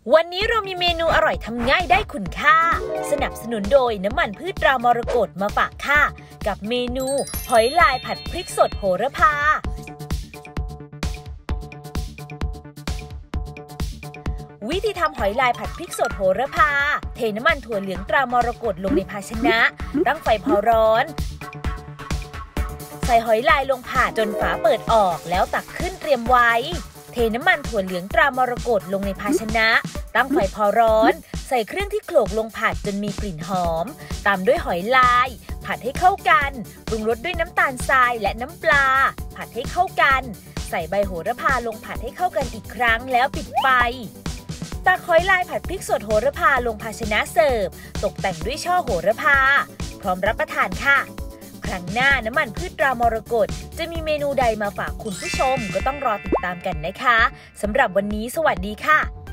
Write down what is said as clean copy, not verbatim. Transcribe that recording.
วันนี้เรามีเมนูอร่อยทำง่ายได้คุณค่าสนับสนุนโดยน้ำมันพืชตรามรกตมาฝากค่ะกับเมนูหอยลายผัดพริกสดโหระพาวิธีทำหอยลายผัดพริกสดโหระพาเทน้ำมันถั่วเหลืองตรามรกตลงในภาชนะตั้งไฟพอร้อนใส่หอยลายลงผัดจนฝาเปิดออกแล้วตักขึ้นเตรียมไว้เทน้ำมันถั่วเหลืองตรามรกตลงในภาชนะตั้งไฟพอร้อนใส่เครื่องที่โขลกลงผัดจนมีกลิ่นหอมตามด้วยหอยลายผัดให้เข้ากันปรุงรสด้วยน้ำตาลทรายและน้ำปลาผัดให้เข้ากันใส่ใบโหระพาลงผัดให้เข้ากันอีกครั้งแล้วปิดไฟตักหอยลายผัดพริกสดโหระพาลงภาชนะเสิร์ฟตกแต่งด้วยช่อโหระพาพร้อมรับประทานค่ะครั้งหน้าน้ำมันพืชตรามรกตจะมีเมนูใดมาฝากคุณผู้ชมก็ต้องรอติดตามกันนะคะสำหรับวันนี้สวัสดีค่ะ